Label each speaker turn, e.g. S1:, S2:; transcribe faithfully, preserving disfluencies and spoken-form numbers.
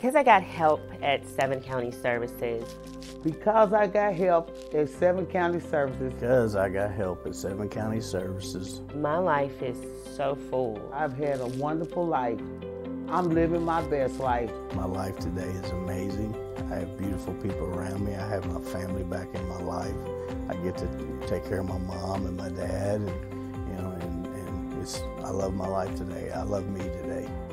S1: Because I got help at Seven County Services.
S2: Because I got help at Seven County Services.
S3: Because I got help at Seven County Services.
S1: My life is so full.
S2: I've had a wonderful life. I'm living my best life.
S3: My life today is amazing. I have beautiful people around me. I have my family back in my life. I get to take care of my mom and my dad, and you know, and, and it's, I love my life today. I love me today.